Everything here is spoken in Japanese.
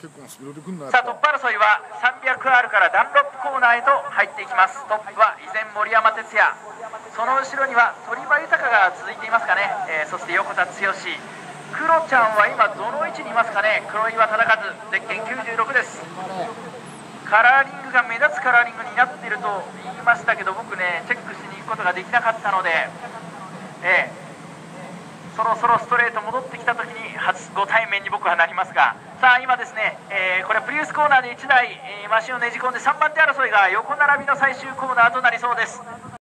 結構スピードでくんな。 さあトップ争いは 300R からダンロップコーナーへと入っていきます。トップは依然森山哲也、その後ろには鳥羽豊が続いていますかね、そして横田剛、クロちゃんは今どの位置にいますかね。黒岩忠和、ゼッケン96です。カラーリングが目立つカラーリングになっていると言いましたけど、僕ねチェックしに行くことができなかったので、そろそろストレート戻ってきた時に初ご対面に僕はなりますが、さあ今ですね、これプリウスコーナーで1台、マシンをねじ込んで3番手争いが横並びの最終コーナーとなりそうです。